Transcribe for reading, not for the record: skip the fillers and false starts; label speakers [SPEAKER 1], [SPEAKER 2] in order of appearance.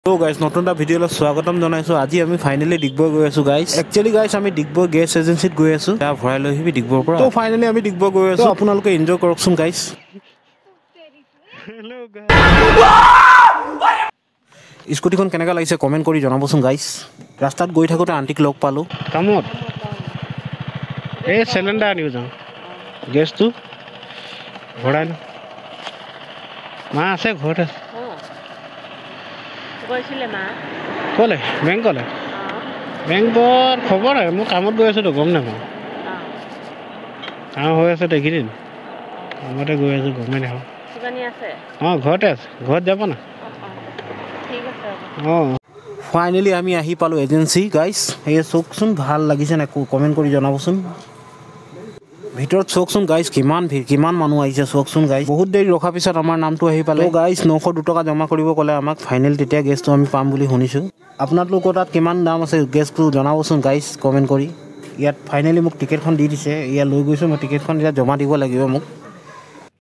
[SPEAKER 1] Hello guys, নতুন এটা ভিডিঅ'লৈ স্বাগতম জনাইছো। আজি আমি ফাইনালি ডিগবৈ গৈ আছো গাইস। একচুয়ালি গাইস আমি ডিগবৈ গেছ এজেন্সিত গৈ আছো। তা ভৰাই লৈ আহিবি ডিগবৈৰ পৰা। তো ফাইনালি আমি ডিগবৈ গৈ আছো। আপোনালোকে এনজয় কৰকচোন গাইস। Hello guys. স্কুটিখন কেনেকা লাগিছে কমেন্ট কৰি জনাবচোন গাইস। ৰাস্তাত গৈ থাকোতে আন্টিক লগ পালো।
[SPEAKER 2] কামত এই সিলিন্ডাৰ আনিব যাওঁ গেছটো ভৰাই ল মা আছে ঘৰতে
[SPEAKER 3] গৈছিলে মা
[SPEAKER 2] ক'লে বেংকলৈ বেংকৰ খবৰ নাই মই কামত গৈ আছোতো গম নাপাওঁ কাম হৈ আছে এইকেইদিন কামতে গৈ আছোঁ গমেই নাপাওঁ অঁ ঘৰতে আছে ঘৰত যাব না অঁ
[SPEAKER 1] ফাইনালি আমি আহি পালো এজেন্সি গাইস। এই চকচোন ভাল লাগিছে না কমেন্ট কৰি জনাবচোন। ভিতৰত চকচোন গাইস কিমান ভিৰ কিমান মানুহ আহিছে চকচোন গাইস। বহুত দেৰি ৰখাৰ পিছত আমাৰ নামটো আহি পালে গাইস। 902 টকা জমা কৰিব ক'লে আমাক। ফাইনেল তেতিয়া গেছটো আমি পাম বুলি শুনিছোঁ। আপোনালোকৰ তাত কিমান দাম আছে গেছটো জনাবচোন গাইস কমেন্ট কৰি। ইয়াত ফাইনেলি মোক টিকেটখন দি দিছে। ইয়াত লৈ গৈছোঁ মই টিকেটখন এতিয়া জমা দিব লাগিব মোক।